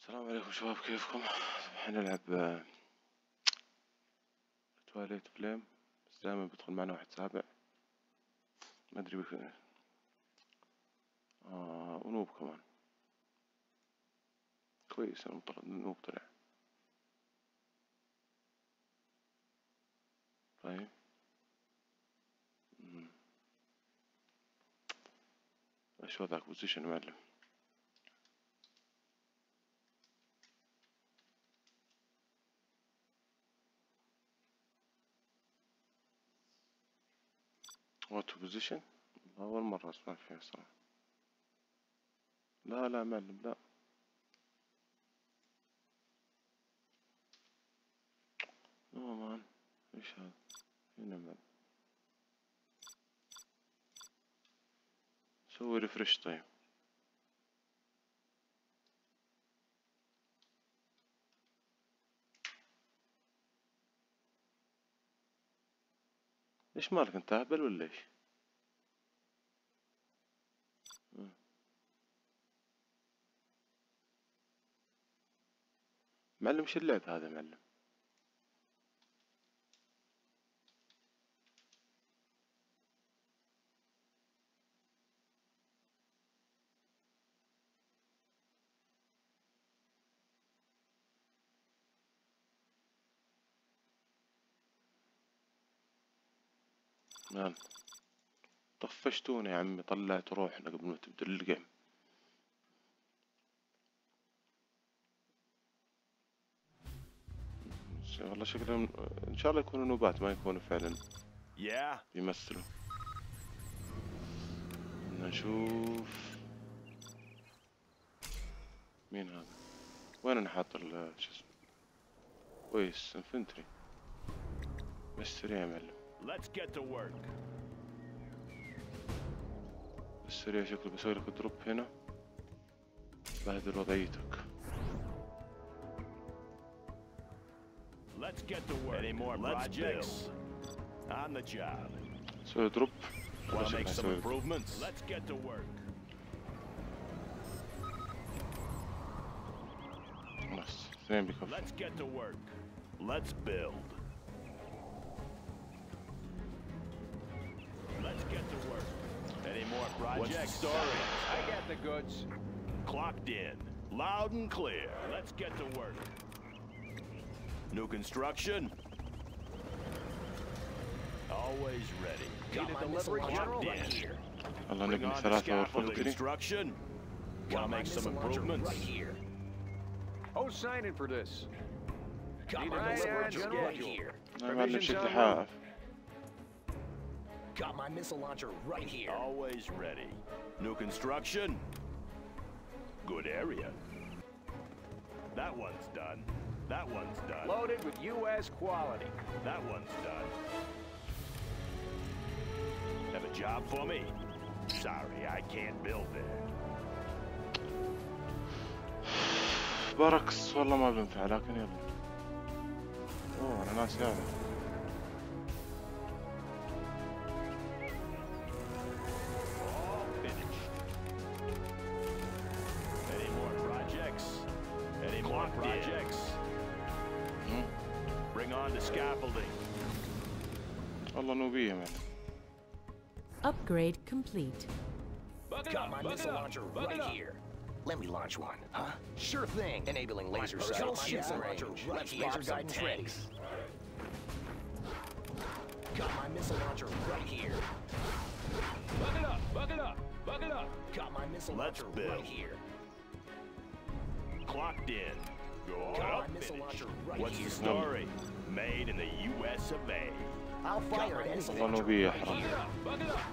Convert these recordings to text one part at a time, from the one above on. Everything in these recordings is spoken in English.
السلام عليكم شباب، كيفكم؟ حنلعب تواليت فليم، بس دائما بيدخل معنا واحد سابع ما ادري ونوب كمان كويس. النوب طلع طيب. شو ذاك بوزيشن معلم؟ وات بوزيشن؟ أول مرة أسمع فيها صراحة. لا معلم، لا نو مان. ايش هذا؟ هنا معلم، سوي ريفرش. طيب ايش مالك انت اهبل ولا ايش؟ معلم ايش اللعب هذا معلم؟ مان طفشتونا يا عمي، طلعت روحنا قبل ما تبدأ الجيم. والله شكلهم ان شاء الله يكونوا نوبات، ما يكونوا فعلا يمثلوا. بدنا نشوف مين هذا. وين انا حاط شو اسمه؟ كويس، انفنتري بس سريع يا معلم. بس سريع. شكله بسوي لك دروب هنا، بهدل وضعيتك. Let's get to work. Any more projects? On the job. سوي دروب. Want to make some improvements? Let's get to work. خلاص اثنين بكفوا. Let's get to work. Let's build. Let's get to work. Any more projects? What's the story? I got the goods. Clocked in. Loud and clear. Let's get to work. New construction? Always ready. Need a delivery clocked in. والله Bring نبني on the ثلاثة scaffold غرفة كذي. construction. Wanna make some improvements? Right here. Who's signing for this? Got Need my a missile right launcher schedule. right here. أنا معلم Provisions شكلي on حاف. Got my missile launcher right here. Always ready. New construction? Good area. That one's done. That one's done. Loaded with U.S. quality. That one's done. Have a job for me? Sorry, I can't build there. باركس والله ما بينفع، لكن يلا. اوه انا ناسي هذا. All finished. Any more projects? Any more projects? Bring on the scaffolding. والله نوبية معلم. Upgrade complete. Got my missile launcher right here. Let me launch one, huh? Sure thing. Enabling laser sight. Shooting range. Let's laser guidance ready. Got my missile launcher right here. Buck it up, buck it up, buck it up. Got my missile Let's launcher build. right here. Clocked in. Good Got up my missile finish. launcher right What's here. the story? Made in the U.S. of A. I'll fire at any والله launcher نوبية right حرام. here. Buck it up.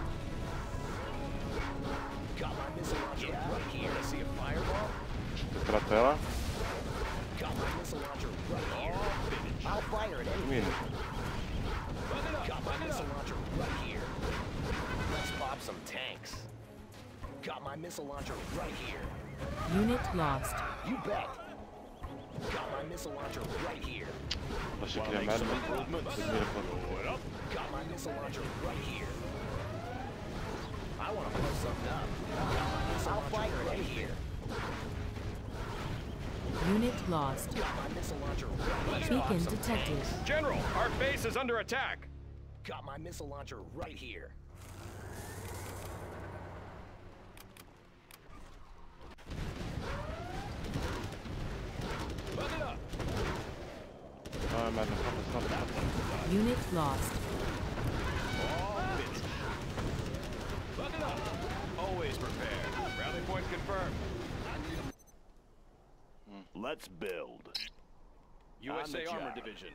Got my missile launcher right here. See a fireball? ثلاث طيارات. Got my missile launcher right here. I'll fire at any. مين؟ Got my missile launcher right here. Let's pop some tanks. Got my missile launcher right here. Unit lost. You bet. Got my missile launcher right here. والله شكلي Wanna يا make some معلم. improvements? تدمير الغرفة. Good up. Got my missile launcher right here. I want to blow something up. Got my missile I'll fire right here. lost. Got my missile launcher right here. Beacon detected. General, our base is under attack. Got my missile launcher right here. Buck it up. Man, stop. Unit lost. Buck it up. Always prepared. Rally point confirmed. Let's build. USA the Armor job. Division.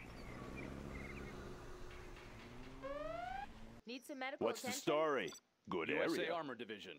Need some medical What's the attention? story? Good USA area. Armor Division.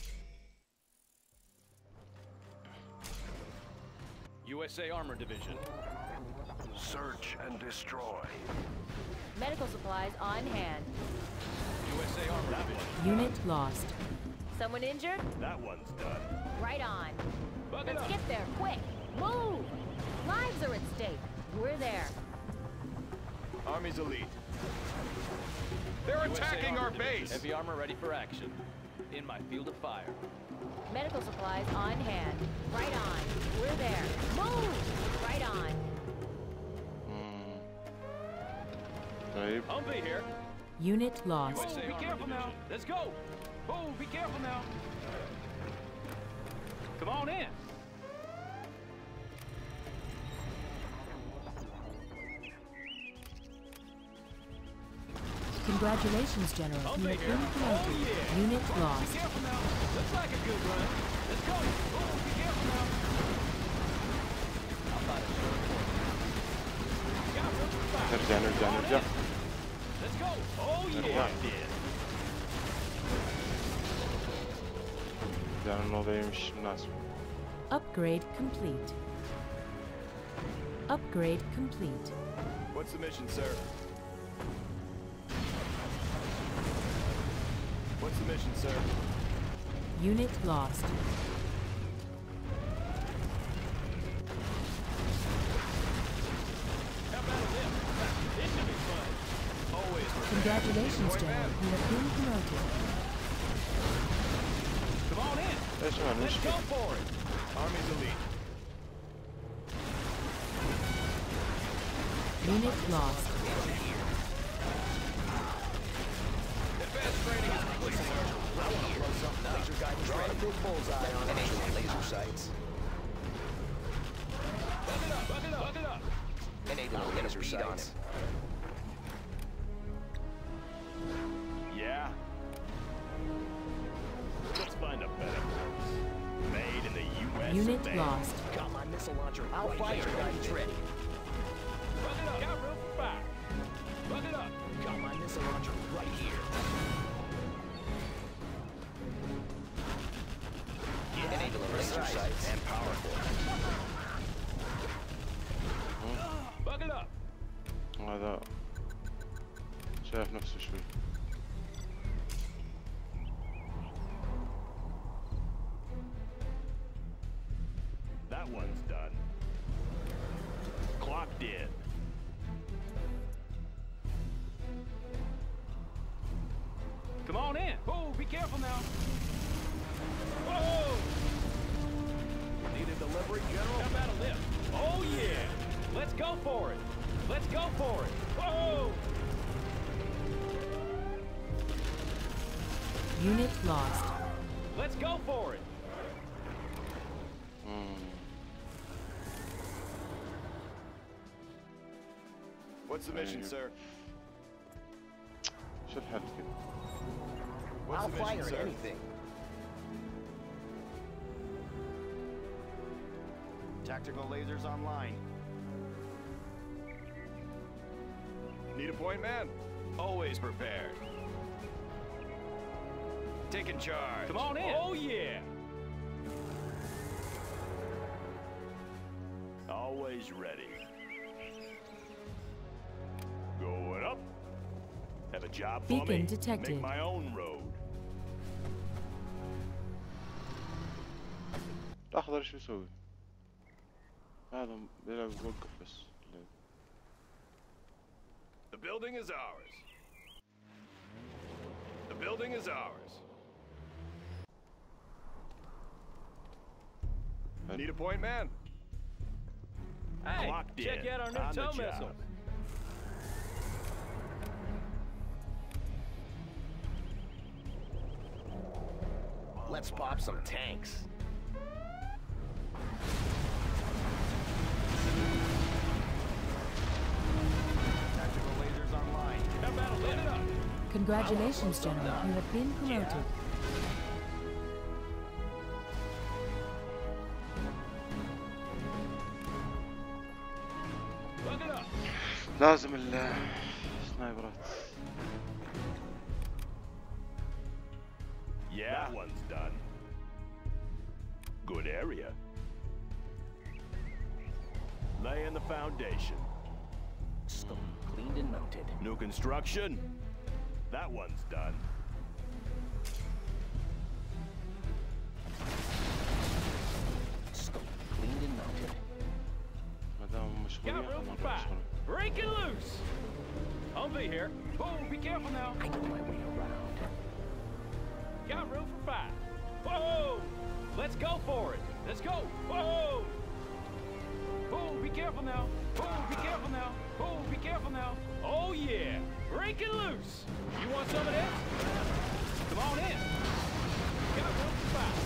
USA Armor Division. Search and destroy. Medical supplies on hand. USA Armor Division. Unit lost. Someone injured? That one's done. Right on. Buck it Let's up. get there, quick. Move! Lives are at stake. We're there. Army's elite. They're USA attacking our Armor base. Division. Heavy armor ready for action. In my field of fire. Medical supplies on hand. Right on. We're there. Move! Right on. طيب. Humvee here. Unit lost. Oh, be careful now. Let's go. Oh, be careful now. Come on in. Congratulations, General. You Humvee have here. been promoted. Oh, yeah. Unit Be lost. careful now. Looks like a good run. Let's go. Oh, be careful now. How about a short course? Got room for fire. نرجع. Let's go. Oh, نرجع. yeah. لأن الموضوع مش مناسب. Upgrade complete. Upgrade complete. What's the mission, sir? What's the mission, sir? Unit lost. How about a lift? This should be fun. Always prepared. Congratulations, General. You have been promoted. Come on in. إيش ما Let's go المشكلة؟ for it. Army's elite. Unit lost. Advanced training is complete, sir. Laser guidance ready. A big bullseye on enabling laser sights. Buck it up, buck it up, buck it up. Enabling laser sights. Yeah? Let's find a better place. Made in the U.S. Unit of A. lost. Got my missile launcher right here. Laser guidance ready. Buck it up. Got room for fire. Buck it up. Got my missile launcher right here. Enabling laser sights and power core. Buck it up. هذا شايف نفسه شوي. That one's done. Clocked in. Come on in. Oh, be careful now. Whoa! Need a delivery, General? How about a lift? Oh, yeah. Let's go for it. Let's go for it. Whoa! Unit lost. Let's go for it. What's the mission, sir? شو الحل كده؟ What's I'll the mission, fire at sir? anything. Tactical lasers online. Need a point, man? Always prepared. Taking charge. Come on in. Oh, yeah. Always ready. Going up. Have a job for Beacon me? detected. Make my own road. الأخضر شو يسوي؟ هذا بيلعب يوقف بس. The building is ours. The building is ours. Need a point, man? Hey, Clocked check in. out our new On the tow job. missile. Let's pop some tanks. Tactical lasers online. How about a lift it up? Congratulations, General. You have been promoted. Look it up. لازم السنايبرات. Yeah, that one's done. Good area. Laying the foundation. Stone cleaned and mounted. New construction. That one's done. Stone cleaned and mounted. ما دام مشغولين Got room خلنا for نروح five. نشتغل. Breaking loose. Humvee here. Oh, be careful now. I know my way around. Got room for five. Whoa! Let's go for it. Let's go. Whoa! Oh, be careful now. Oh, be careful now. Oh, be careful now. Oh, yeah. Breaking loose. You want some of this? Come on in. Got room for five.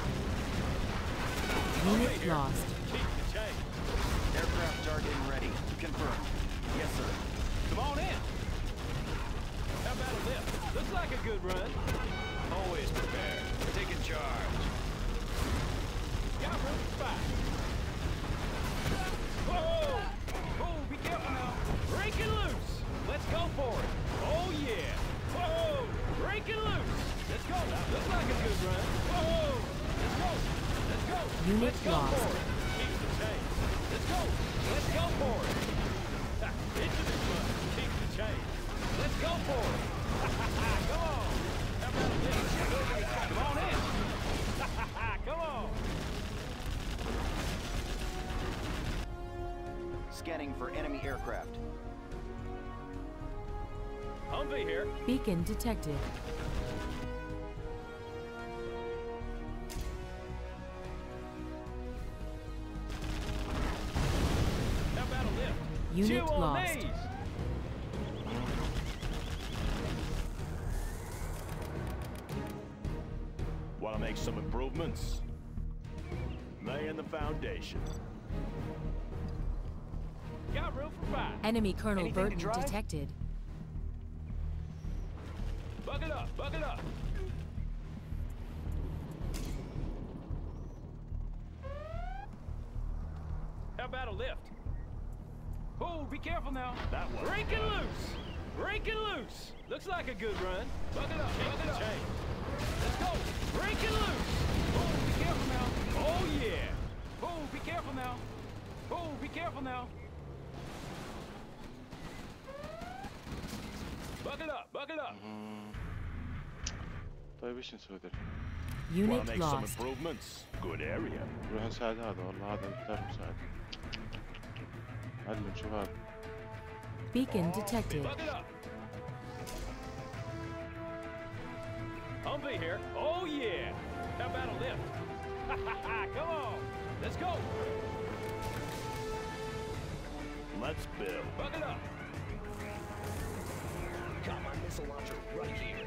Unit Humvee here. lost. Keep the change. Aircraft target ready. Confirmed. Yes, sir. Come on in. How about a lift? Looks like a good run. Always prepared. Taking charge. Got room for five. Whoa! Oh, be careful now. Breaking loose. Let's go for it. Oh, yeah. Whoa! Breaking loose. Let's go. Looks like a good run. Whoa! Let's go. Let's go. Unit Let's go lost. for it. Keep the change. Let's go. Let's go for it. Ha, into this run. Keep the change. Let's go for it. Come on. How about a lift? Come on in. Come on. Scanning for enemy aircraft. Humvee here. Beacon detected. How about a lift? Unit Two on lost. these. Want to make some improvements? Laying the foundation. Got room for five. Enemy Colonel Anything to Burton drive? detected. Buck it up. Buck it up. How about a lift? Oh, be careful now. That one. Breaking loose. Breaking loose. Looks like a good run. Buck it up. Buck it up. Let's go. Breaking loose. Oh, be careful now. Oh, yeah. Oh, be careful now. Oh, be careful now. Buck it up. Buck it up. طيب ايش نسوي دل؟ Want to Unit make some lost. improvements? Good area. نروح نساعد هذا والله هذا محتاج مساعدة. علم شباب. Beacon detected. Buck it up. Humvee here. Oh, yeah. How about a lift? Come on. Let's go. Let's build. Buck it up. Got my missile launcher right here.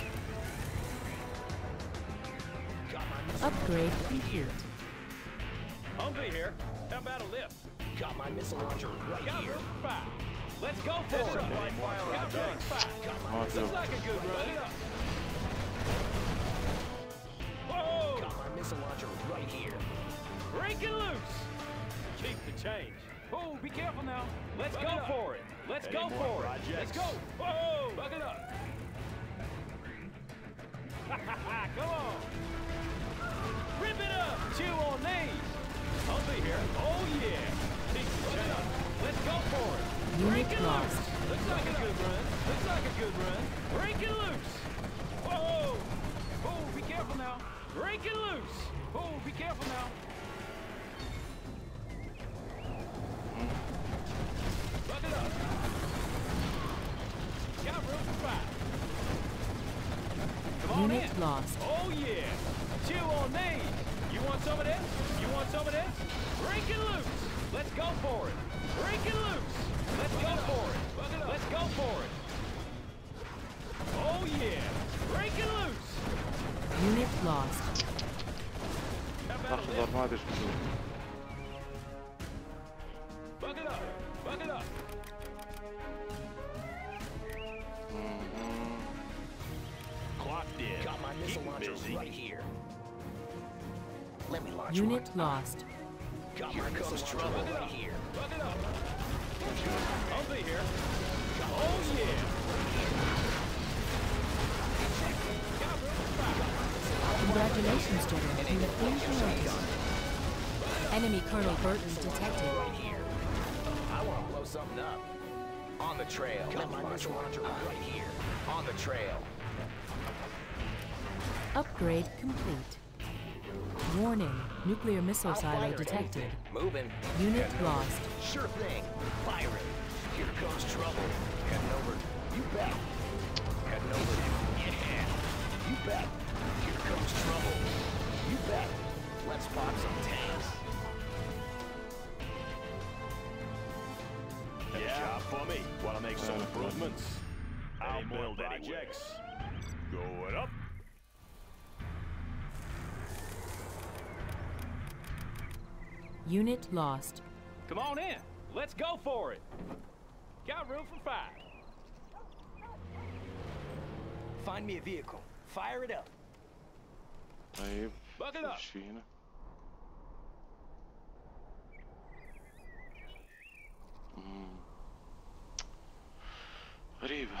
Got my missile Upgrade complete. Humvee here. How about a lift? Got my missile launcher right Got here. room for five. Let's go for it. Got room for five. ما Looks أدري. like a good run. Whoa! Got my missile launcher right here. Breaking loose. Keep the change. Oh, be careful now. Let's go for it. Let's go Any more for it. Let's projects? go. Whoa! Buck it up. Come on. Rip it up. Chew on these. Humvee here. Oh, yeah. Keep the change. Let's go for it. Unit Breaking lost. loose. Looks like a good run. Looks like a good run. Breaking loose. Whoa! Oh, be careful now. Breaking loose. Oh, be careful now. Buck it up. Got room for five. Come on Unit in. lost. Oh, yeah. Chew on these. You want some of this? You want some of this? Breaking loose. Let's go for it. Break it loose. Let's go for it. Let's go for it. Oh yeah. Break it loose. Unit lost. اخضر ما ادري ايش بسوي. Bug it up. Bug it up. Clocked in. Got my missile Keep launcher busy. right here. Let me launch Unit one. lost. Got my missile trouble right here. Bug it up. I'll be here. Oh yeah. Congratulations, General. You have been promoted. Enemy Colonel Burton detected. Right here. I want to blow something up. On the trail. Got my missile launcher right here. On the trail. Upgrade complete. Warning, nuclear missile silo detected. Moving. Unit lost. Sure thing. Firing. Here comes trouble. Heading over. You bet. Heading over. Yeah. You bet. Here comes trouble. You bet. Let's pop some tanks. Yeah. Job for me. Want to make some improvements? I'll build projects. Going up. Unit lost. Come on in. Let's go for it. Got room for 5. Find me a vehicle. Fire it up. طيب Bug it up. ايش في هنا؟ غريبة.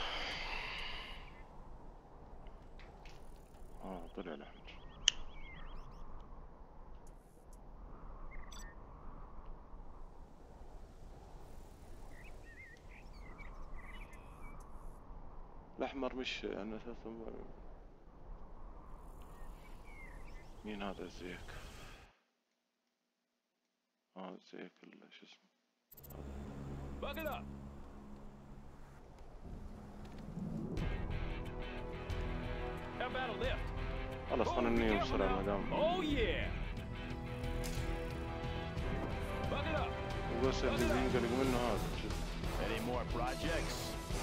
طلع الأحمر. الأحمر مش أنا أساسا مين هذا زيك؟ زيك شو اسمه؟ Bug it up. How about a lift? خلاص خلنا ننهي بسرعة ما دام. Oh yeah. Bug it up. بس اللي ينقلق منه هذا شو اسمه؟ Any more projects?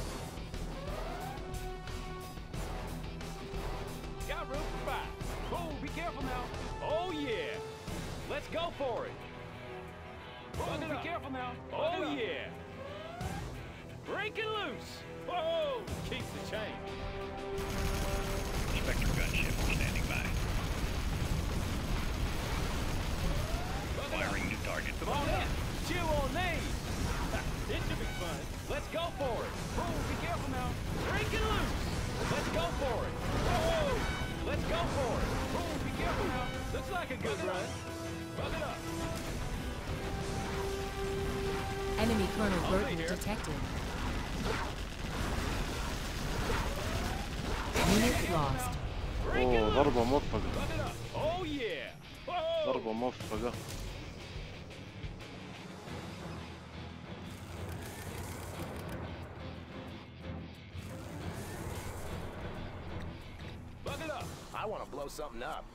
Got room for 5. Oh, be careful now. Oh yeah. Let's go for it. Oh, be careful now. Oh yeah. Break it loose. Whoa, keep the change. Spectre gunship standing by. Firing new target. Come on in. Chew on these. It should be fun. Let's go for it. Oh, be careful now. Break it loose. Let's go for it. Whoa. Let's go for it. Oh, be careful now. Looks like a good run. Bug it up. Enemy Colonel Burton detected. Unit lost. أوه ضربة موفقة. Bug it up. Oh yeah. Whoa. ضربة موفقة. Bug it up. I want to blow something up.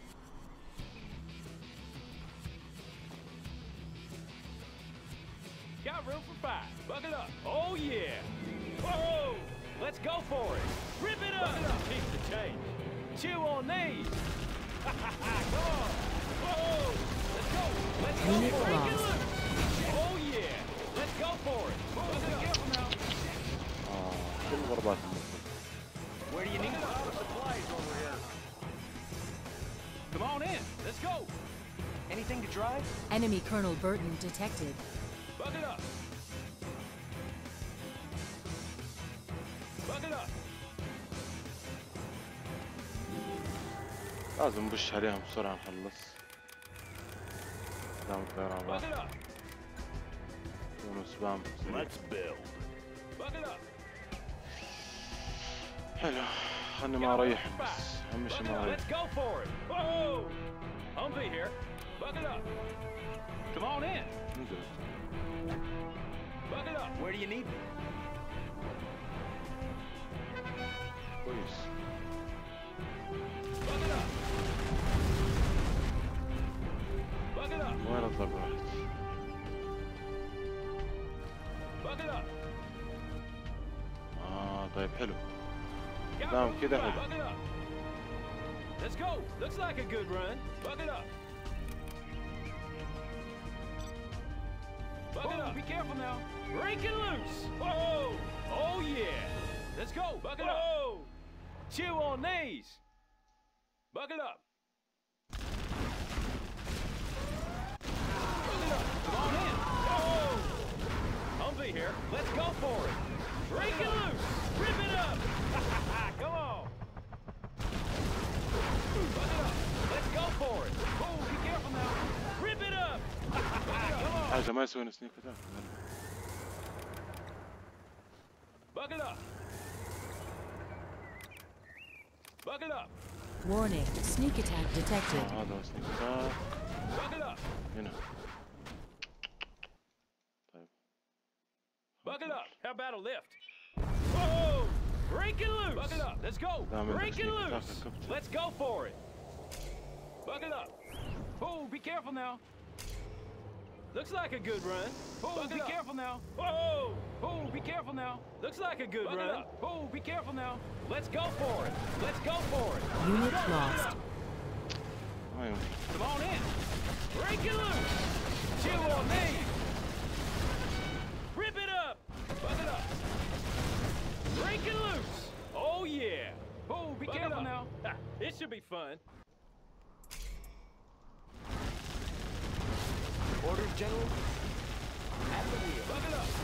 Got room for 5. Bug it up. Oh yeah. Whoa. Let's go for it. Rip it up. Keep the change. Chew on these. Come on. Whoa. Let's go. Let's go Unit for it. lost. Oh yeah. Let's go for it. Bug it up. Careful now. كل ضربات الموفقة. Where do you need all the supplies over here? Come on in. Let's go. Anything to drive? Enemy Colonel Burton detected. Bug it up. Bug it up. لازم نبش عليهم بسرعة نخلص. دام الطيران Bug راح. it up. يكونوا سبام. Let's build. Bug it up. حلو. خلني ما أريحهم بس. أهم شي ما Let's أريح. go for it. Whoa! Humvee here. Bug it up. Come on in. نزل. Bug it up. Where do you need me? كويس. Bug it up. Bug it up. وين الضربة راحت؟ Bucket up. طيب حلو. Got نعم room كده for five. حلو. Bucket up. Let's go. Looks like a good run. Bucket up. Bucket up. Be careful now. Break it loose. Whoa. Oh yeah. Let's go. Bucket up. Whoa. Chew on these. Bucket up. Bucket up. Come on in. Whoa. Humvee here. Let's go for it. Break it loose. Rip it up. Come on. Bucket up. Let's go for it. Oh, be careful now. Rip it up. Come on. حاجة ما يسوي سنيك اتاك. Bucket up. Bucket up. Warning, sneak attack detected. هذا هو سنيك اتاك. Bucket up. هنا. طيب. Bucket up. How about a lift? Whoa! Break it loose. Bucket up. Let's go. نعم عندك Break it سنيك اتاك loose. الكابتن. Let's go for it. Bucket up. Oh, be careful now. Looks like a good run. Oh, be careful now. Whoa! Oh, be careful now. Looks like a good run. Oh, be careful now. Let's go for it. Let's go for it. Unit lost. ما يمكن. Come on in. Break it loose. Chew on me. Rip it up. Buck it up. Break it loose. Oh, yeah. Oh, be careful now. Ha, it should be fun. Orders, General. At the wheel. Buck it up.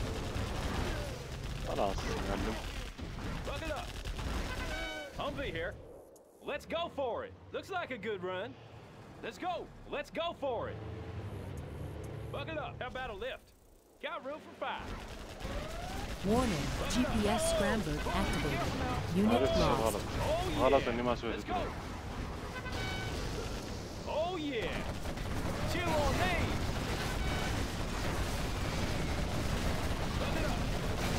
خلاص نعلم. Buck it up. Humvee here. Let's go for it. Looks like a good run. Let's go. Let's go for it. Buck it up. How about a lift? Got room for 5. Warning, GPS scrambler activated. Unit عرفت شو lost. غلط. Oh, yeah. غلط اني ما سويت Let's كذا. go. Oh, yeah. Chew on me. Buck it up.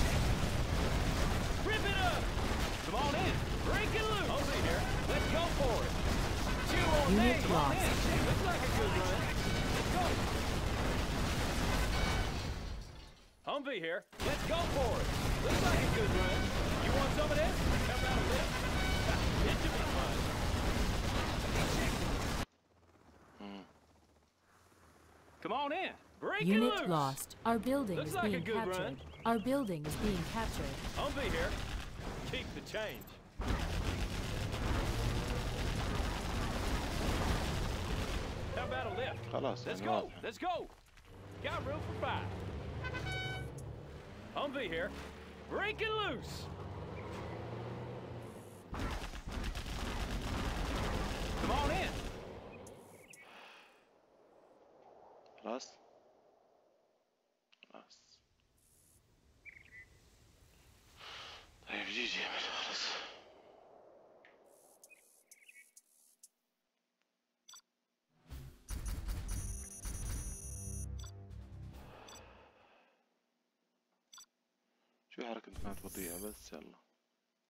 Rip it up. Come on in. Break it loose. Over here. Let's go for it. Chew on me. Unit Come on lost. in. Looks like a good run. Let's go. Humvee here. Let's go for it. Looks like a good run. You want some of this? How about a lift? It should be fun. Come on in. Break it Unit loose. lost. Our building Looks is like a being good run. captured. Our building is being captured. Humvee here. Keep the change. How about a lift? خلاص Let's يعني go. واضح. Let's go. Got room for 5. Humvee here. Break it loose. Come on in. خلاص. خلاص. طيب جي خلاص. شو حركة كانت بطيئة بس يلا.